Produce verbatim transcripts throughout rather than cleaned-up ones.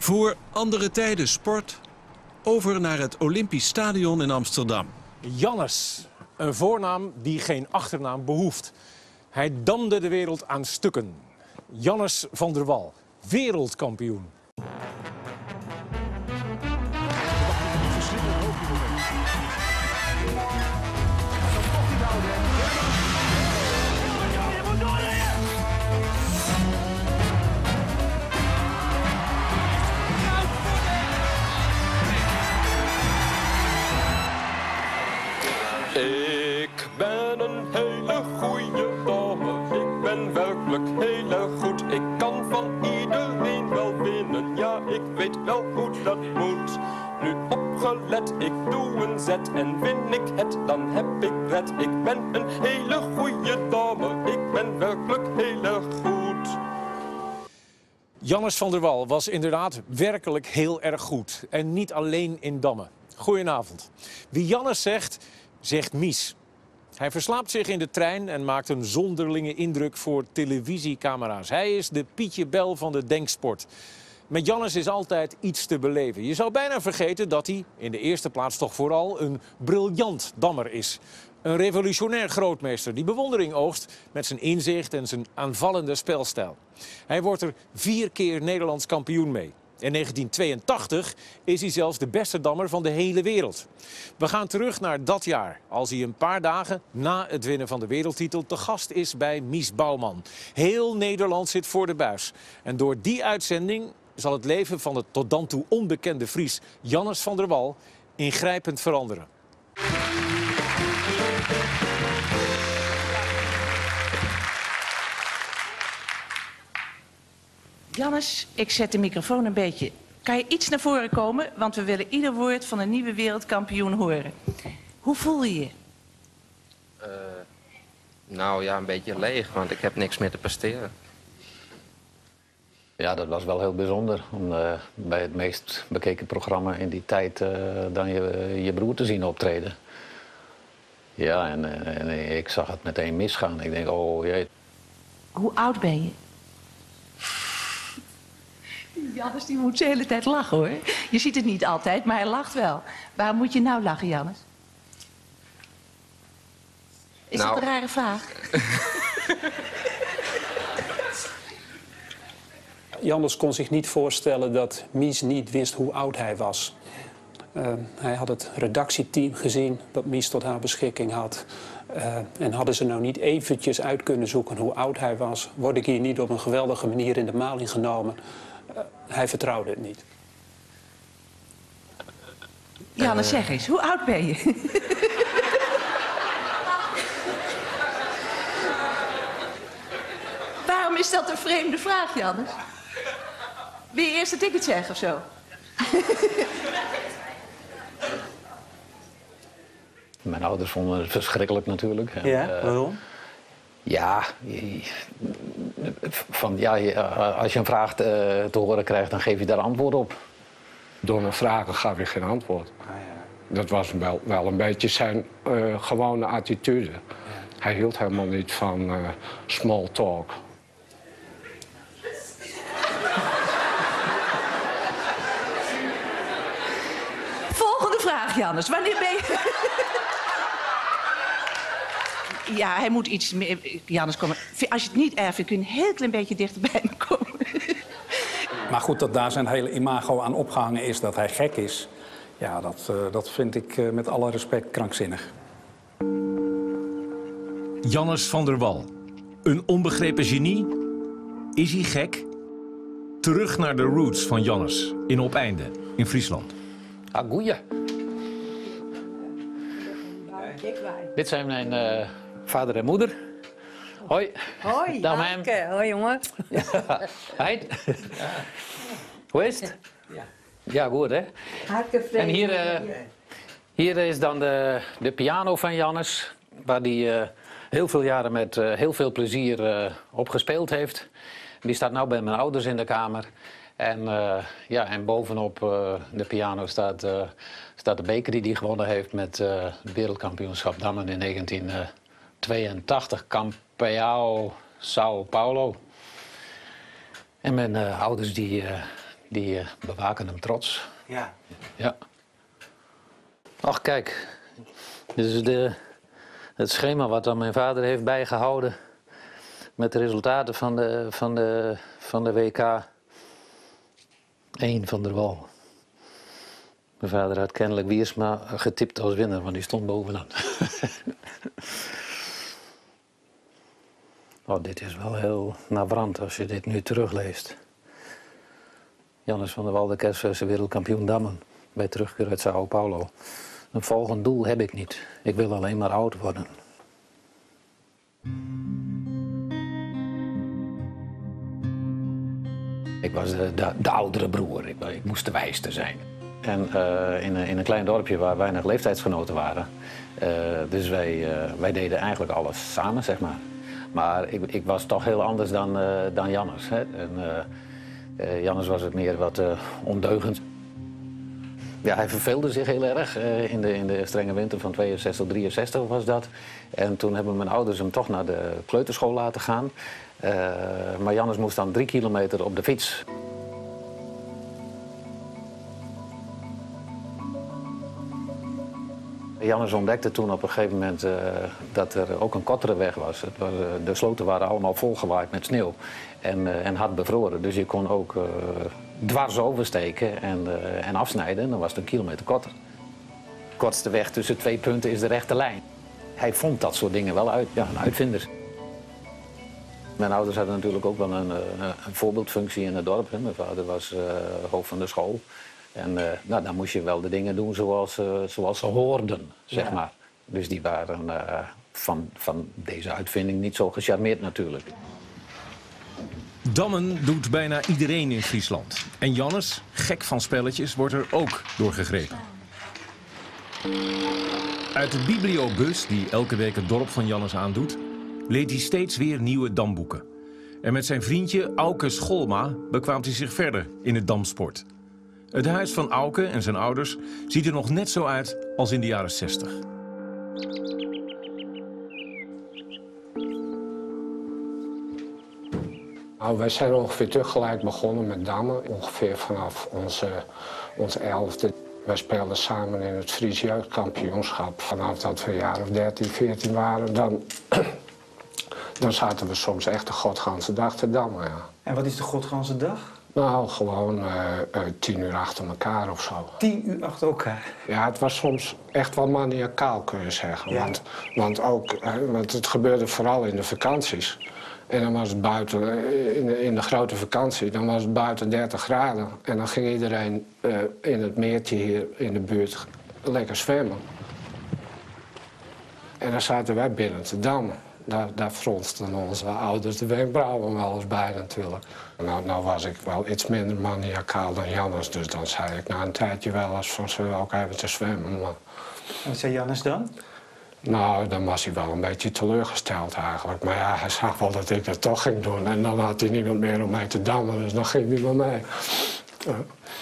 Voor andere tijden sport, over naar het Olympisch Stadion in Amsterdam. Jannes, een voornaam die geen achternaam behoeft. Hij damde de wereld aan stukken. Jannes van der Wal, wereldkampioen. Ik ben een hele goeie dame, ik ben werkelijk heel erg goed. Ik kan van iedereen wel winnen, ja ik weet wel hoe dat moet. Nu opgelet, ik doe een zet en win ik het, dan heb ik red. Ik ben een hele goeie dame, ik ben werkelijk heel erg goed. Jannes van der Wal was inderdaad werkelijk heel erg goed. En niet alleen in dammen. Goedenavond. Wie Jannes zegt, zegt Mies. Hij verslaapt zich in de trein en maakt een zonderlinge indruk voor televisiecamera's. Hij is de Pietje Bel van de denksport. Met Jannes is altijd iets te beleven. Je zou bijna vergeten dat hij, in de eerste plaats toch vooral, een briljant dammer is. Een revolutionair grootmeester die bewondering oogst met zijn inzicht en zijn aanvallende spelstijl. Hij wordt er vier keer Nederlands kampioen mee. In negentien tweeëntachtig is hij zelfs de beste dammer van de hele wereld. We gaan terug naar dat jaar, als hij een paar dagen na het winnen van de wereldtitel te gast is bij Mies Bouwman. Heel Nederland zit voor de buis. En door die uitzending zal het leven van de tot dan toe onbekende Fries Jannes van der Wal ingrijpend veranderen. Jannes, ik zet de microfoon een beetje. Kan je iets naar voren komen? Want we willen ieder woord van een nieuwe wereldkampioen horen. Hoe voel je je? Uh, nou ja, een beetje leeg, want ik heb niks meer te presteren. Ja, dat was wel heel bijzonder. Om uh, bij het meest bekeken programma in die tijd uh, dan je, je broer te zien optreden. Ja, en, uh, en ik zag het meteen misgaan. Ik denk, oh jee. Hoe oud ben je? Jannes die moet de hele tijd lachen hoor. Je ziet het niet altijd, maar hij lacht wel. Waarom moet je nou lachen, Jannes? Is nou... dat een rare vraag? Jannes kon zich niet voorstellen dat Mies niet wist hoe oud hij was. Uh, hij had het redactieteam gezien dat Mies tot haar beschikking had. Uh, en hadden ze nou niet eventjes uit kunnen zoeken hoe oud hij was, word ik hier niet op een geweldige manier in de maling genomen. Uh, hij vertrouwde het niet. Jannes, zeg eens, hoe oud ben je? Waarom is dat een vreemde vraag, Jannes? Wil je eerst dat ik het zeg of zo? Mijn ouders vonden het verschrikkelijk natuurlijk. Ja, uh, waarom? Ja, van, ja, als je een vraag te, te horen krijgt, dan geef je daar antwoord op. Door mijn vragen gaf ik geen antwoord. Ah, ja. Dat was wel, wel een beetje zijn uh, gewone attitude. Ja. Hij hield helemaal niet van uh, small talk. Volgende vraag, Jannes. Wanneer ben je... Ja, hij moet iets meer... Jannes, kom maar. Als je het niet erg vindt, kun je een heel klein beetje dichter bij me komen. Maar goed, dat daar zijn hele imago aan opgehangen is dat hij gek is. Ja, dat, uh, dat vind ik uh, met alle respect krankzinnig. Jannes van der Wal. Een onbegrepen genie? Is hij gek? Terug naar de roots van Jannes in Opeinde, in Friesland. Ah, goeie. Dit zijn mijn uh, vader en moeder. Hoi. Hoi, dag Anke. Hoi, jongen. Ja. Hoi. Ja. Hoe is het? Ja. Ja, goed, hè? Hartelijk En hier, uh, hier is dan de, de piano van Jannes, waar hij uh, heel veel jaren met uh, heel veel plezier uh, op gespeeld heeft. Die staat nu bij mijn ouders in de kamer. En, uh, ja, en bovenop uh, de piano staat, uh, staat de beker die hij gewonnen heeft met uh, het wereldkampioenschap dammen in negentien tweeëntachtig. Campeão São Paulo. En mijn uh, ouders die, uh, Die uh, bewaken hem trots. Ja. Ja. Ach, kijk. Dit is de, het schema wat dan mijn vader heeft bijgehouden. Met de resultaten van de, van de, van de W K. Eén van der Wal. Mijn vader had kennelijk Wiersma getipt als winnaar, want die stond bovenaan. Oh, dit is wel heel nabrand als je dit nu terugleest. Jannes van der Wal, de kerstverse wereldkampioen dammen. Bij terugkeer uit Sao Paulo. Een volgend doel heb ik niet. Ik wil alleen maar oud worden. Ik was de, de, de oudere broer. Ik, ik moest de wijste zijn. En uh, in, in een klein dorpje waar weinig leeftijdsgenoten waren. Uh, dus wij, uh, wij deden eigenlijk alles samen, zeg maar. Maar ik, ik was toch heel anders dan, uh, dan Jannes. Hè? En, uh, uh, Jannes was het meer wat uh, ondeugend. Ja, hij verveelde zich heel erg uh, in, de, in de strenge winter van tweeënzestig, drieënzestig was dat. En toen hebben mijn ouders hem toch naar de kleuterschool laten gaan. Uh, maar Jannes moest dan drie kilometer op de fiets. Jannes ontdekte toen op een gegeven moment uh, dat er ook een kortere weg was. Het was uh, de sloten waren allemaal volgewaaid met sneeuw en, uh, en hard bevroren. Dus je kon ook uh, dwars oversteken en, uh, en afsnijden. En dan was het een kilometer korter. De kortste weg tussen twee punten is de rechte lijn. Hij vond dat soort dingen wel uit, ja, een uitvinder. Mijn ouders hadden natuurlijk ook wel een, een voorbeeldfunctie in het dorp. Hè. Mijn vader was uh, hoofd van de school. En uh, nou, dan moest je wel de dingen doen zoals, uh, zoals ze hoorden, zeg ja. maar. Dus die waren uh, van, van deze uitvinding niet zo gecharmeerd natuurlijk. Dammen doet bijna iedereen in Friesland. En Jannes, gek van spelletjes, wordt er ook door gegrepen. Uit de bibliobus, die elke week het dorp van Jannes aandoet, leent hij steeds weer nieuwe damboeken. En met zijn vriendje Auke Scholma bekwaamt hij zich verder in het damsport. Het huis van Auke en zijn ouders ziet er nog net zo uit als in de jaren zestig. Nou, wij zijn ongeveer tegelijk begonnen met dammen. Ongeveer vanaf onze, onze elfde. Wij speelden samen in het Fries jeugdkampioenschap. Vanaf dat we een jaar of dertien, veertien waren, dan, dan zaten we soms echt de godganse dag te dammen. Ja. En wat is de godganse dag? Nou, gewoon uh, uh, tien uur achter elkaar of zo. Tien uur achter elkaar? Ja, het was soms echt wel maniacaal, kun je zeggen. Ja. Want, want, ook, uh, want het gebeurde vooral in de vakanties. En dan was het buiten, uh, in, de, in de grote vakantie, dan was het buiten dertig graden. En dan ging iedereen uh, in het meertje hier in de buurt lekker zwemmen. En dan zaten wij binnen te dammen. Daar, daar fronsten onze ouders de wenkbrauwen wel eens bij natuurlijk. Nou, nou was ik wel iets minder maniacaal dan Jannes, dus dan zei ik na een tijdje wel eens van zullen we ook even te zwemmen. Maar... En wat zei Jannes dan? Nou, dan was hij wel een beetje teleurgesteld eigenlijk. Maar ja, hij zag wel dat ik dat toch ging doen en dan had hij niemand meer om mij te dammen, dus dan ging hij maar mee. Uh.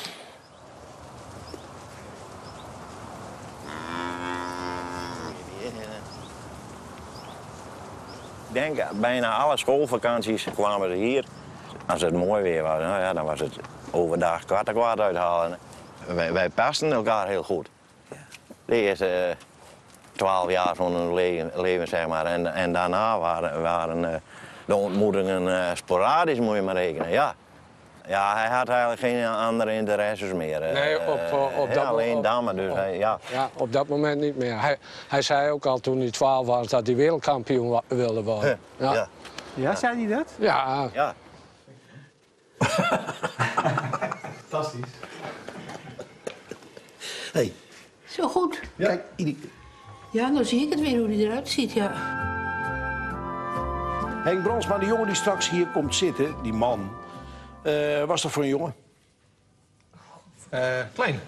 Ik denk, bijna alle schoolvakanties kwamen ze hier. Als het mooi weer was, nou ja, dan was het overdag kwart en kwart uithalen. Wij, wij pasten elkaar heel goed. De eerste twaalf jaar van hun leven, leven zeg maar. En, en daarna waren, waren de ontmoetingen uh, sporadisch, moet je maar rekenen. Ja. Ja, hij had eigenlijk geen andere interesses meer. Nee, op, op, op uh, dat alleen op, dammen, dus op, hij, ja. Ja, op dat moment niet meer. Hij, hij zei ook al toen hij twaalf was dat hij wereldkampioen wilde worden. Ja, ja. Ja, zei hij dat? Ja. Ja. Fantastisch. Hey. Zo goed. Ja. Kijk, Idi. Ja, nou zie ik het weer hoe hij eruit ziet, ja. Henk Brandsma, de jongen die straks hier komt zitten, die man. Uh, was dat voor een jongen? Uh, klein.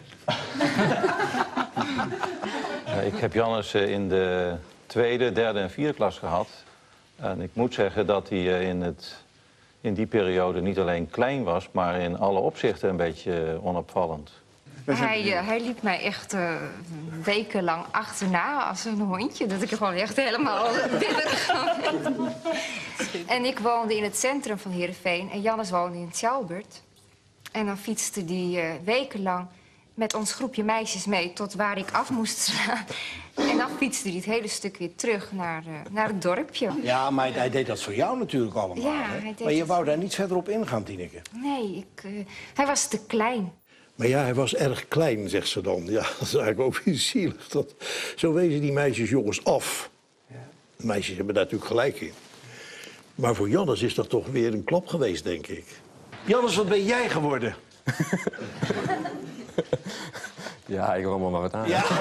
uh, ik heb Jannes uh, in de tweede, derde en vierde klas gehad. En ik moet zeggen dat hij uh, in, het, in die periode niet alleen klein was, maar in alle opzichten een beetje uh, onopvallend. Hij, uh, hij liep mij echt uh, wekenlang achterna als een hondje. Dat ik er gewoon echt helemaal bibberig van werd. En ik woonde in het centrum van Heerenveen en Jannes woonde in Sjouwbert. En dan fietste hij uh, wekenlang met ons groepje meisjes mee tot waar ik af moest slaan. En dan fietste hij het hele stuk weer terug naar, uh, naar het dorpje. Ja, maar hij deed dat voor jou natuurlijk allemaal. Ja, hè? hij deed Maar je het... wou daar niet verder op ingaan, Tineke. Nee, ik, uh, hij was te klein. Maar ja, hij was erg klein, zegt ze dan. Ja, dat is eigenlijk ook weer zielig. Dat... Zo wezen die meisjes jongens af. Ja. De meisjes hebben daar natuurlijk gelijk in. Maar voor Jannes is dat toch weer een klap geweest, denk ik. Jannes, wat ben jij geworden? Ja, ik rommel maar wat aan. Ja.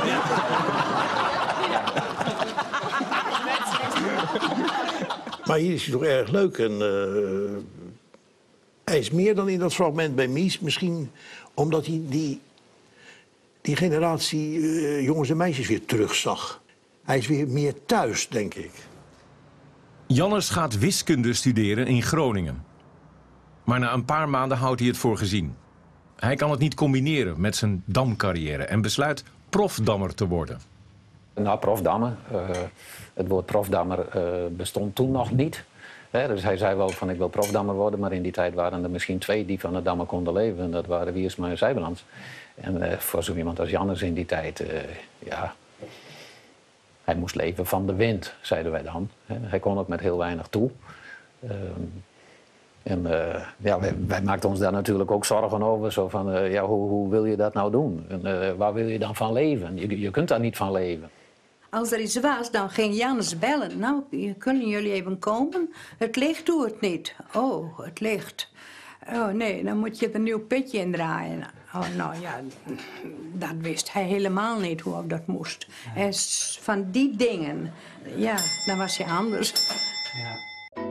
Maar hier is hij toch erg leuk. En, uh, hij is meer dan in dat fragment bij Mies. Misschien omdat hij die, die generatie uh, jongens en meisjes weer terugzag. Hij is weer meer thuis, denk ik. Jannes gaat wiskunde studeren in Groningen. Maar na een paar maanden houdt hij het voor gezien. Hij kan het niet combineren met zijn damcarrière en besluit profdammer te worden. Nou, profdammer. Uh, het woord profdammer uh, bestond toen nog niet. He, dus hij zei wel van ik wil profdammer worden, maar in die tijd waren er misschien twee die van de dammen konden leven. En dat waren Wiersma en Zijbelands. En uh, voor zo iemand als Jannes in die tijd, uh, ja... Hij moest leven van de wind, zeiden wij dan. He, hij kon ook met heel weinig toe. Uh, En uh, ja, wij, wij maakten ons daar natuurlijk ook zorgen over. Zo van, uh, ja, hoe, hoe wil je dat nou doen? En, uh, waar wil je dan van leven? Je, je kunt daar niet van leven. Als er iets was, dan ging Jannes bellen. Nou, kunnen jullie even komen? Het licht doet het niet. Oh, het licht. Oh nee, dan moet je een nieuw pitje indraaien. Oh, nou ja, dat wist hij helemaal niet hoe dat moest. En van die dingen, ja, dan was hij anders. Ja.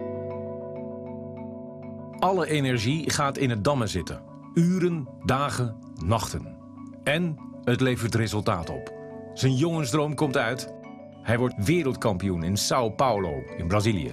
Alle energie gaat in het dammen zitten. Uren, dagen, nachten. En het levert resultaat op. Zijn jongensdroom komt uit. Hij wordt wereldkampioen in Sao Paulo in Brazilië.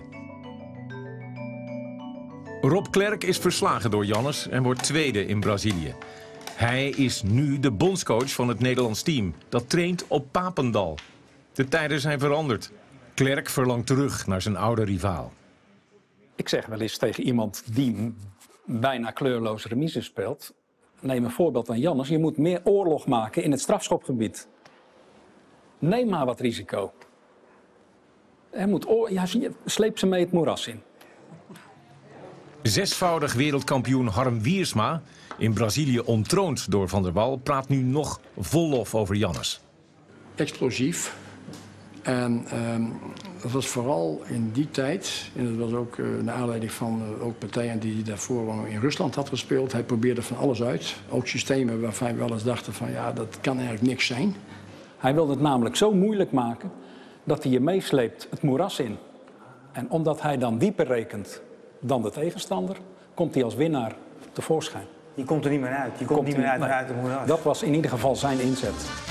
Rob Klerk is verslagen door Jannes en wordt tweede in Brazilië. Hij is nu de bondscoach van het Nederlands team. Dat traint op Papendal. De tijden zijn veranderd. Klerk verlangt terug naar zijn oude rivaal. Ik zeg wel eens tegen iemand die bijna kleurloos remise speelt... neem een voorbeeld aan Jannes. Je moet meer oorlog maken in het strafschopgebied. Neem maar wat risico. Hij moet oor... ja, sleep ze mee het moeras in. Zesvoudig wereldkampioen Harm Wiersma, in Brazilië ontroond door Van der Wal... praat nu nog vol lof over Jannes. Explosief. En um, dat was vooral in die tijd, en dat was ook uh, naar aanleiding van uh, ook partijen die daarvoor in Rusland had gespeeld. Hij probeerde van alles uit. Ook systemen waarvan we wel eens dachten van ja, dat kan eigenlijk niks zijn. Hij wilde het namelijk zo moeilijk maken dat hij je meesleept het moeras in. En omdat hij dan dieper rekent dan de tegenstander, komt hij als winnaar tevoorschijn. Je komt er niet meer uit. Je komt, komt niet meer uit, nee, uit het moeras. Dat was in ieder geval zijn inzet.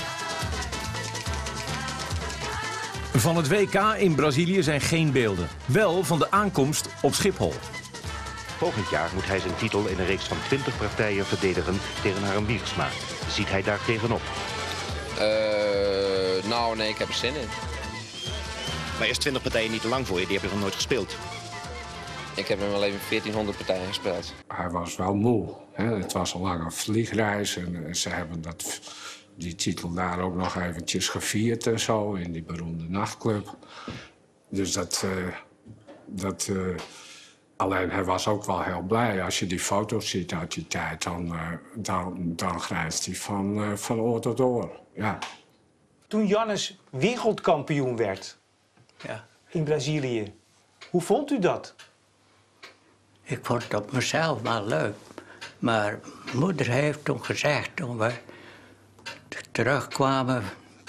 Van het W K in Brazilië zijn geen beelden. Wel van de aankomst op Schiphol. Volgend jaar moet hij zijn titel in een reeks van twintig partijen verdedigen tegen Harm Wiersma. Ziet hij daar tegenop? Uh, nou, nee, ik heb er zin in. Maar is twintig partijen niet te lang voor je? Die heb je nog nooit gespeeld. Ik heb in mijn leven veertienhonderd partijen gespeeld. Hij was wel moe. Hè? Het was een lange vliegreis en, en ze hebben dat... die titel daar ook nog eventjes gevierd en zo, in die beroemde nachtclub. Dus dat... Uh, dat uh, alleen hij was ook wel heel blij. Als je die foto's ziet uit die tijd, dan, uh, dan, dan grijst hij van, uh, van oor tot oor. Ja. Toen Jannes wereldkampioen werd ja. in Brazilië, hoe vond u dat? Ik vond het op mezelf wel leuk. Maar moeder heeft toen gezegd, toen we terugkwamen...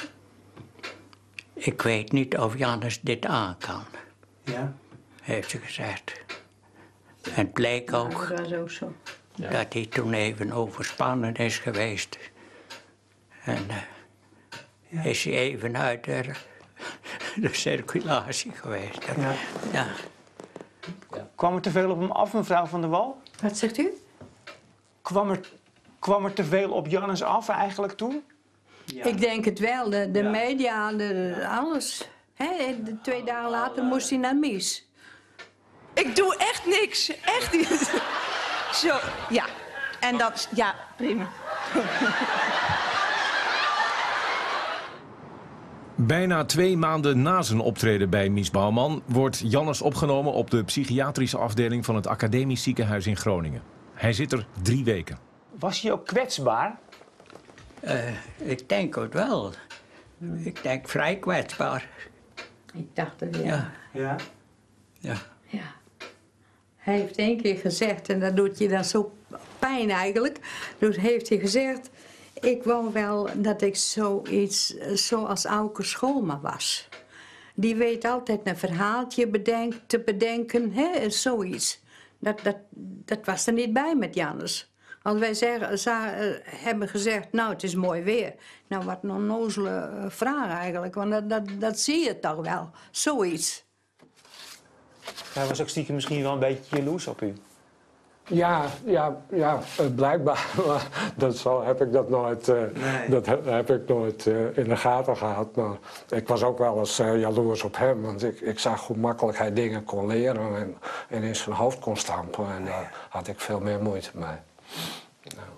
ik weet niet of Jannes dit aan kan. Ja? Heeft ze gezegd. En het bleek ook, dat, ook zo. Ja. dat hij toen even overspannen is geweest. En uh, ja. is hij even uit de, de circulatie geweest. Ja. Ja. Kwam er te veel op hem af, mevrouw Van der Wal? Wat zegt u? Kwam er, kwam er te veel op Jannes af eigenlijk toen? Ja. Ik denk het wel. De, de ja. media, de, alles. He, de twee dagen later moest hij naar Mies. Ik doe echt niks. Echt niet. Zo, ja. En dan... Ja, prima. Bijna twee maanden na zijn optreden bij Mies Bouwman wordt Jannes opgenomen op de psychiatrische afdeling van het Academisch Ziekenhuis in Groningen. Hij zit er drie weken. Was hij ook kwetsbaar? Uh, ik denk het wel. Ik denk vrij kwetsbaar. Ik dacht het, ja. Ja. Ja. Ja. Ja. Hij heeft één keer gezegd, en dat doet je dan zo pijn eigenlijk. Dus heeft hij gezegd, ik wou wel dat ik zoiets zoals Auke Scholma was. Die weet altijd een verhaaltje bedenk, te bedenken, hè, zoiets. Dat, dat, dat was er niet bij met Jannes. Als wij zeggen, za, uh, hebben gezegd, nou het is mooi weer. Nou wat een onnozele uh, vraag eigenlijk, want dat, dat, dat zie je toch wel, zoiets. Hij was ook stiekem misschien wel een beetje jaloers op u. Ja, ja, ja blijkbaar. dat zo heb ik dat nooit, uh, nee. dat heb, heb ik nooit uh, in de gaten gehad. Maar ik was ook wel eens uh, jaloers op hem. Want ik, ik zag hoe makkelijk hij dingen kon leren en, en in zijn hoofd kon stampen. En daar uh, had ik veel meer moeite mee. Nou.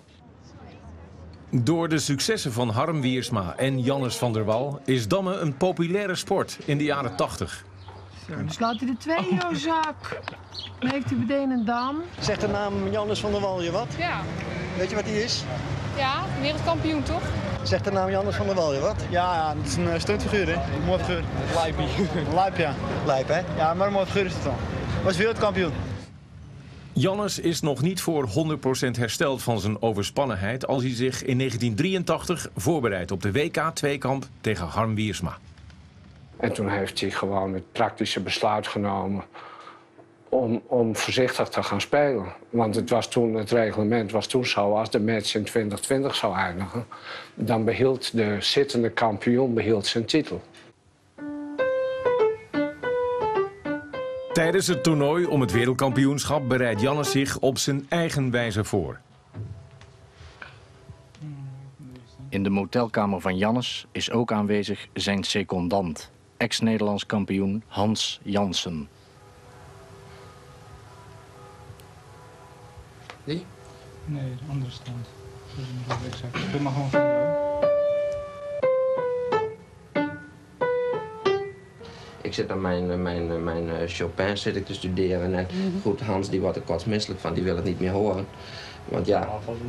Door de successen van Harm Wiersma en Jannes van der Wal is dammen een populaire sport in de jaren tachtig. Zo, dan slaat hij de twee in jouw zak. Dan heeft hij meteen een dam. Zegt de naam Jannes van der Wal je wat? Ja. Weet je wat hij is? Ja, wereldkampioen toch? Zegt de naam Jannes van der Wal je wat? Ja, ja, dat is een uh, stuntfiguur, hè? Een mooi figuur. Lijpie. Lijp, ja. Lijp, hè? Ja, maar een mooi figuur is het dan. Was wereldkampioen. Jannes is nog niet voor honderd procent hersteld van zijn overspannenheid als hij zich in negentien drieëntachtig voorbereidt op de W K-tweekamp tegen Harm Wiersma. En toen heeft hij gewoon het praktische besluit genomen om, om voorzichtig te gaan spelen. Want het, was toen, het reglement was toen zo, als de match in twintig twintig zou eindigen, dan behield de zittende kampioen behield zijn titel. Tijdens het toernooi om het wereldkampioenschap bereidt Jannes zich op zijn eigen wijze voor. In de motelkamer van Jannes is ook aanwezig zijn secondant, ex-Nederlands kampioen Hans Jansen. Die? Nee, de andere stand. Doe maar gewoon van jou. Ik zit aan mijn, mijn, mijn Chopin zit ik te studeren. En goed, Hans die wordt er kotsmisselijk van, die wil het niet meer horen. Want ja,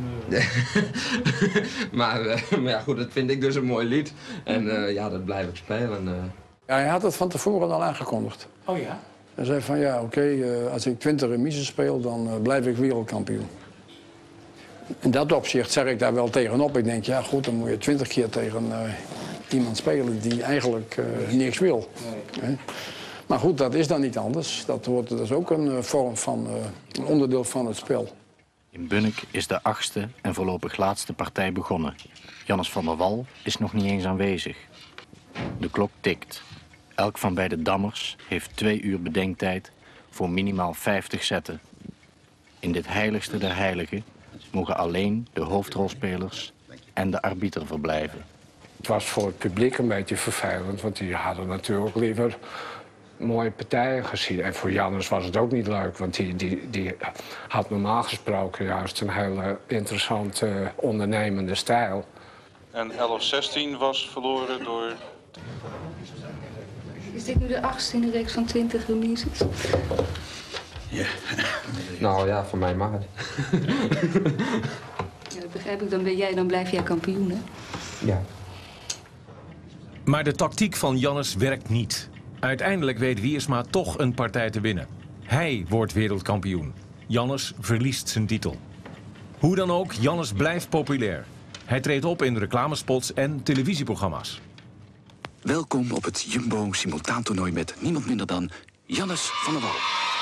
maar, uh, maar ja, goed, dat vind ik dus een mooi lied. En uh, ja, dat blijf ik spelen. Uh. Ja, hij had het van tevoren al aangekondigd. Oh ja? Hij zei van ja, oké, okay, uh, als ik twintig remises speel, dan uh, blijf ik wereldkampioen. In dat opzicht zeg ik daar wel tegenop. Ik denk, ja goed, dan moet je twintig keer tegen uh, iemand spelen die eigenlijk uh, niks wil. Nee. Maar goed, dat is dan niet anders. Dat, wordt, dat is ook een uh, vorm van, uh, een onderdeel van het spel. In Bunnik is de achtste en voorlopig laatste partij begonnen. Jannes van der Wal is nog niet eens aanwezig. De klok tikt. Elk van beide dammers heeft twee uur bedenktijd voor minimaal vijftig zetten. In dit heiligste der heiligen mogen alleen de hoofdrolspelers en de arbiter verblijven. Het was voor het publiek een beetje vervelend, want die hadden natuurlijk liever mooie partijen gezien. En voor Jannes was het ook niet leuk, want die, die, die had normaal gesproken juist een hele interessante ondernemende stijl. En elf zestien was verloren door... Is dit nu de achtste in de reeks van twintig remises? Ja. Nou ja, voor mij mag het. Ja, dat begrijp ik. Dan ben jij, dan blijf jij kampioen, hè? Ja. Maar de tactiek van Jannes werkt niet. Uiteindelijk weet Wiersma toch een partij te winnen. Hij wordt wereldkampioen. Jannes verliest zijn titel. Hoe dan ook, Jannes blijft populair. Hij treedt op in reclamespots en televisieprogramma's. Welkom op het Jumbo simultaantoernooi met niemand minder dan Jannes van der Wal.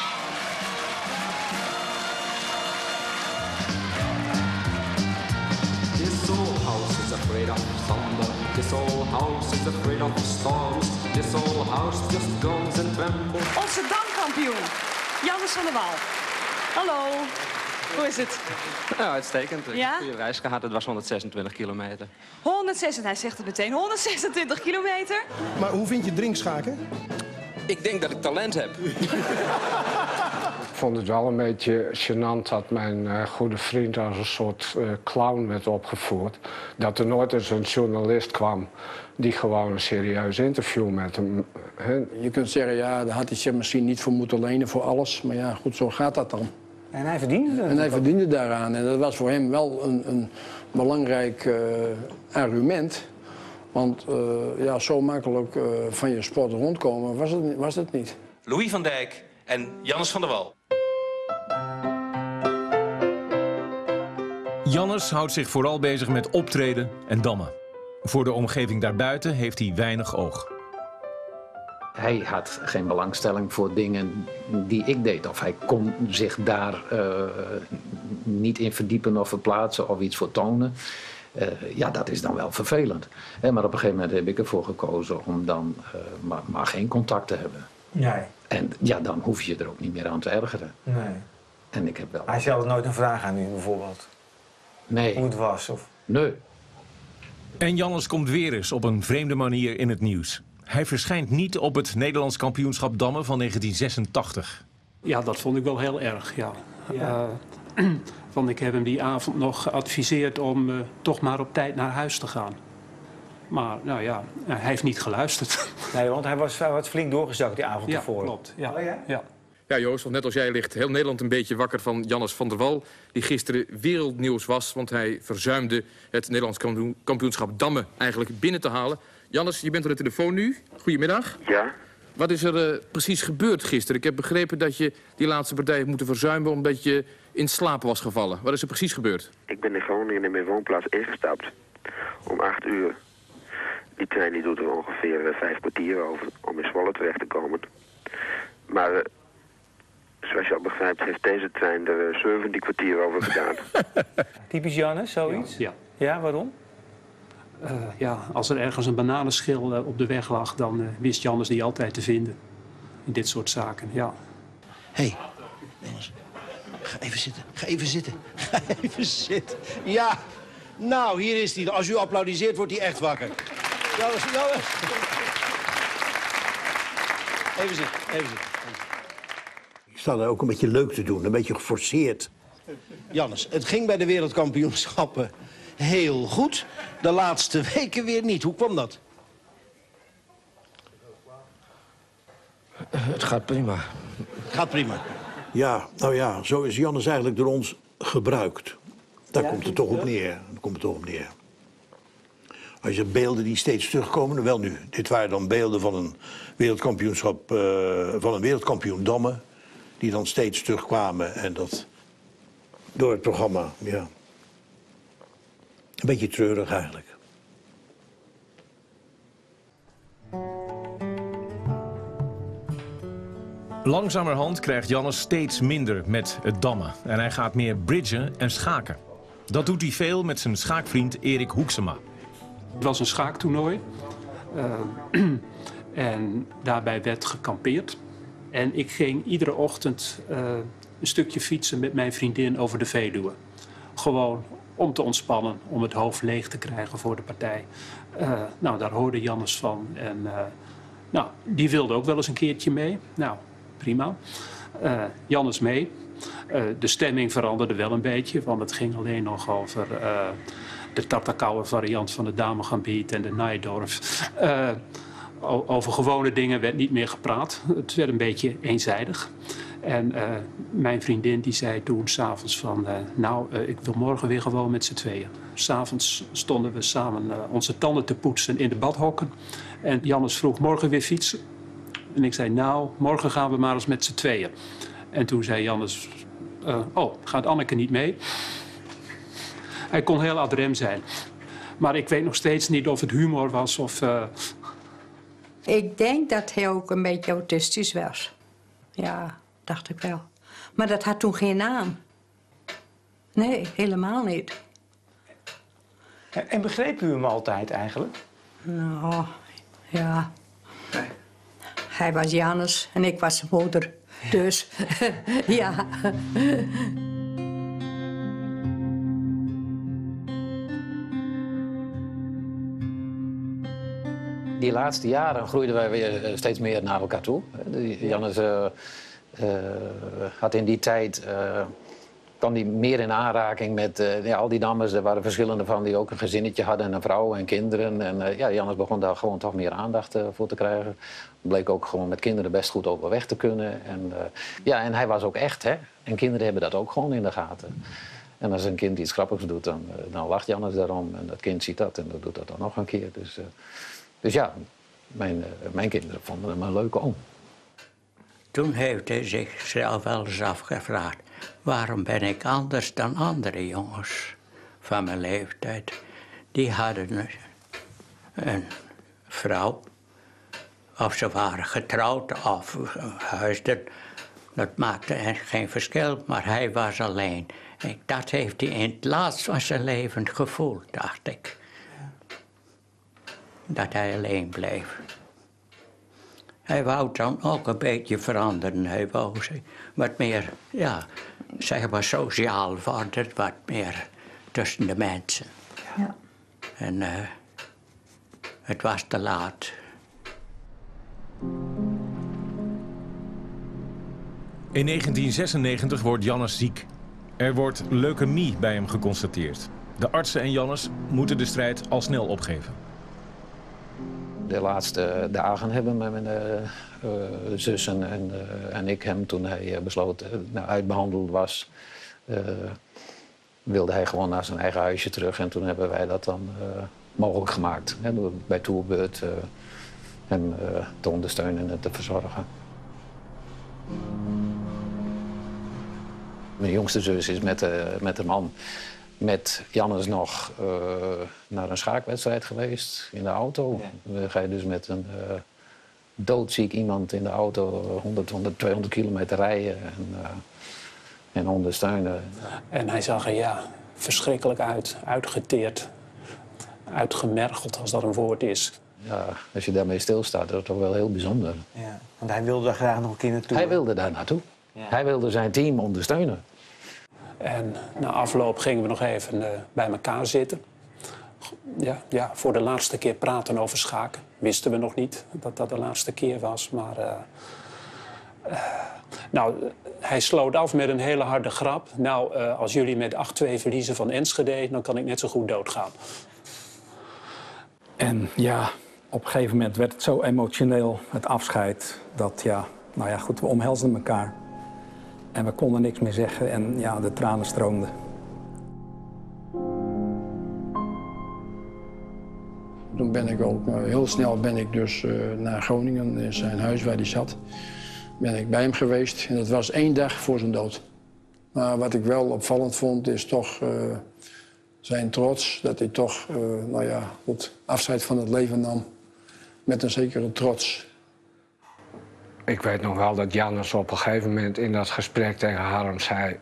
This old house is afraid of thunder. This old house is afraid of storms. This old house just groans and trembles. Onze damkampioen, Jannes van der Wal. Hallo, hoe is het? Ja, uitstekend. Ik Ja? heb een goede reis gehad. Het was honderdzesentwintig kilometer. honderdzesentwintig, hij zegt het meteen, honderdzesentwintig kilometer. Maar hoe vind je drinkschaken? Ik denk dat ik talent heb. vond het wel een beetje gênant dat mijn uh, goede vriend als een soort uh, clown werd opgevoerd. Dat er nooit eens een journalist kwam die gewoon een serieus interview met hem... He. Je kunt zeggen, ja, daar had hij zich misschien niet voor moeten lenen voor alles. Maar ja, goed, zo gaat dat dan. En hij verdiende En hij verdiende daaraan. En dat was voor hem wel een, een belangrijk uh, argument. Want uh, ja, zo makkelijk uh, van je sport rondkomen was het, was het niet. Louis van Dijk en Jannes van der Wal. Jannes houdt zich vooral bezig met optreden en dammen. Voor de omgeving daarbuiten heeft hij weinig oog. Hij had geen belangstelling voor dingen die ik deed. Of hij kon zich daar uh, niet in verdiepen of verplaatsen of iets voor tonen. Uh, ja, dat is dan wel vervelend. He, maar op een gegeven moment heb ik ervoor gekozen om dan uh, maar, maar geen contact te hebben. Nee. En ja, dan hoef je er ook niet meer aan te ergeren. Nee. En ik heb wel... Hij stelde nooit een vraag aan u bijvoorbeeld? Nee. Hoe het was? Of... Nee. En Jannes komt weer eens op een vreemde manier in het nieuws. Hij verschijnt niet op het Nederlands kampioenschap dammen van negentien zesentachtig. Ja, dat vond ik wel heel erg, ja. ja. Uh, want ik heb hem die avond nog geadviseerd om uh, toch maar op tijd naar huis te gaan. Maar nou ja, hij heeft niet geluisterd. Nee, want hij was, hij was flink doorgezakt die avond ja, ervoor. Klopt. Ja, oh, ja? Ja. Ja, Joost, want net als jij ligt heel Nederland een beetje wakker van Jannes van der Wal, die gisteren wereldnieuws was, want hij verzuimde het Nederlands kampioenschap dammen eigenlijk binnen te halen. Jannes, je bent aan de telefoon nu. Goedemiddag. Ja. Wat is er uh, precies gebeurd gisteren? Ik heb begrepen dat je die laatste partij hebt moeten verzuimen omdat je in slaap was gevallen. Wat is er precies gebeurd? Ik ben in Groningen in mijn woonplaats ingestapt om acht uur. Die trein die doet er ongeveer uh, vijf kwartier over om in Zwolle terecht te komen. Maar uh, zoals je al begrijpt heeft deze trein er uh, zeventien kwartier over gedaan. Typisch Jannes, zoiets? Ja. Ja, waarom? Uh, ja, als er ergens een bananenschil uh, op de weg lag, dan uh, wist Jannes die altijd te vinden. In dit soort zaken, ja. Hé, hey, jongens, ga even zitten, ga even zitten, ga even zitten. Ja, nou, hier is hij. Als u applaudisseert, wordt hij echt wakker. Jongens, jongens. Even zitten, even zitten. Ik sta daar ook een beetje leuk te doen, een beetje geforceerd. Jannes, het ging bij de wereldkampioenschappen heel goed. De laatste weken weer niet. Hoe kwam dat? Het gaat prima. Het gaat prima. Ja, nou ja, zo is Jannes eigenlijk door ons gebruikt. Daar ja, komt het toch op neer. Daar komt het toch op neer. Als je beelden die steeds terugkomen, wel nu. Dit waren dan beelden van een wereldkampioenschap, uh, van een wereldkampioen dammen, die dan steeds terugkwamen en dat door het programma, ja. Een beetje treurig eigenlijk. Langzamerhand krijgt Jannes steeds minder met het dammen. En hij gaat meer bridgen en schaken. Dat doet hij veel met zijn schaakvriend Erik Hoeksema. Het was een schaaktoernooi. Uh, en daarbij werd gekampeerd. En ik ging iedere ochtend uh, een stukje fietsen met mijn vriendin over de Veluwe. Gewoon om te ontspannen, om het hoofd leeg te krijgen voor de partij. Uh, nou, daar hoorde Jannes van. En uh, nou, die wilde ook wel eens een keertje mee. Nou, prima. Uh, Jannes mee. Uh, de stemming veranderde wel een beetje, want het ging alleen nog over uh, de Tatakouwe variant van de Damegambiet en de Najdorf. Uh, over gewone dingen werd niet meer gepraat. Het werd een beetje eenzijdig. En uh, mijn vriendin die zei toen s'avonds van, uh, nou, uh, ik wil morgen weer gewoon met z'n tweeën. S'avonds stonden we samen uh, onze tanden te poetsen in de badhokken. En Jannes vroeg, morgen weer fietsen? En ik zei, nou, morgen gaan we maar eens met z'n tweeën. En toen zei Jannes, uh, oh, gaat Anneke niet mee? Hij kon heel ad rem zijn. Maar ik weet nog steeds niet of het humor was of... Uh... Ik denk dat hij ook een beetje autistisch was. Ja, dacht ik wel. Maar dat had toen geen naam. Nee, helemaal niet. En begreep u hem altijd eigenlijk? Nou, ja. Nee. Hij was Jannes en ik was zijn moeder. Dus, ja. Die laatste jaren groeiden wij weer steeds meer naar elkaar toe. Jannes uh, Uh, had in die tijd... Uh, kwam hij meer in aanraking met uh, ja, al die dames. Er waren verschillende van die ook een gezinnetje hadden en een vrouw en kinderen. En uh, ja, Jannes begon daar gewoon toch meer aandacht uh, voor te krijgen. Bleek ook gewoon met kinderen best goed overweg te kunnen. En, uh, ja, en hij was ook echt, hè. En kinderen hebben dat ook gewoon in de gaten. En als een kind iets grappigs doet, dan, uh, dan lacht Jannes daarom. En dat kind ziet dat en dat doet dat dan nog een keer. Dus, uh, dus ja, mijn, uh, mijn kinderen vonden hem een leuke oom. Toen heeft hij zichzelf wel eens afgevraagd... waarom ben ik anders dan andere jongens van mijn leeftijd? Die hadden een, een vrouw, of ze waren getrouwd of huisden. Dat maakte geen verschil, maar hij was alleen. En dat heeft hij in het laatst van zijn leven gevoeld, dacht ik. Dat hij alleen bleef. Hij wou dan ook een beetje veranderen. Hij wou wat meer, ja, zeg maar sociaal worden, wat meer tussen de mensen. Ja. En uh, het was te laat. In negentien zesennegentig wordt Jannes ziek. Er wordt leukemie bij hem geconstateerd. De artsen en Jannes moeten de strijd al snel opgeven. De laatste dagen hebben mijn uh, uh, zussen en, uh, en ik hem, toen hij uh, besloot, uh, nou, uitbehandeld was, uh, wilde hij gewoon naar zijn eigen huisje terug. En toen hebben wij dat dan uh, mogelijk gemaakt. Hè, door bij Tourbeurt uh, hem uh, te ondersteunen en te verzorgen. Mijn jongste zus is met, uh, met de man, met Jannes nog uh, naar een schaakwedstrijd geweest in de auto. Ja. Dan ga je dus met een uh, doodziek iemand in de auto honderd, honderd, tweehonderd kilometer rijden en, uh, en ondersteunen. En hij zag er ja, verschrikkelijk uit, uitgeteerd, uitgemergeld als dat een woord is. Ja, als je daarmee stilstaat, dat is toch wel heel bijzonder. Ja, want hij wilde daar graag nog een keer naartoe. Hij wilde daar naartoe. Ja. Hij wilde zijn team ondersteunen. En na afloop gingen we nog even uh, bij elkaar zitten. Ja, ja, voor de laatste keer praten over schaken. Wisten we nog niet dat dat de laatste keer was. Maar uh, uh, nou, hij sloot af met een hele harde grap. Nou, uh, als jullie met acht twee verliezen van Enschede, dan kan ik net zo goed doodgaan. En ja, op een gegeven moment werd het zo emotioneel, het afscheid, dat ja, nou ja, goed, we omhelsden elkaar. En we konden niks meer zeggen en ja, de tranen stroomden. Toen ben ik ook heel snel ben ik dus uh, naar Groningen, in zijn huis waar hij zat, ben ik bij hem geweest. En dat was één dag voor zijn dood. Maar wat ik wel opvallend vond, is toch uh, zijn trots. Dat hij toch, uh, nou ja, goed, afscheid van het leven nam. Met een zekere trots. Ik weet nog wel dat Jannes op een gegeven moment in dat gesprek tegen Harm zei...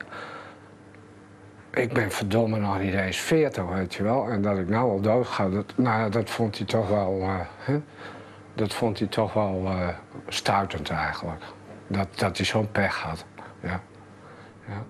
ik ben verdomme nog niet eens veertig, weet je wel. En dat ik nou al dood ga, dat, nou, dat vond hij toch wel... Uh, hè? Dat vond hij toch wel uh, stuitend eigenlijk. Dat, dat hij zo'n pech had, ja. Ja.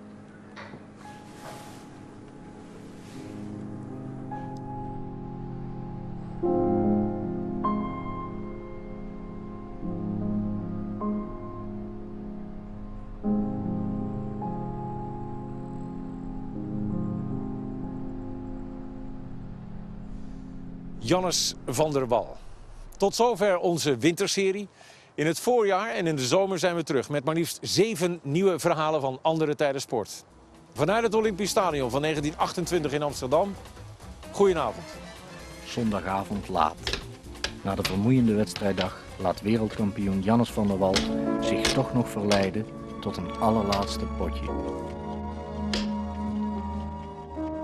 Jannes van der Wal. Tot zover onze winterserie. In het voorjaar en in de zomer zijn we terug met maar liefst zeven nieuwe verhalen van andere tijden sport. Vanuit het Olympisch Stadion van negentien achtentwintig in Amsterdam. Goedenavond. Zondagavond laat. Na de vermoeiende wedstrijddag laat wereldkampioen Jannes van der Wal zich toch nog verleiden tot een allerlaatste potje.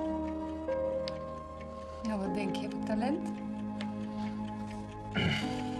Nou, wat denk je? Heb ik talent?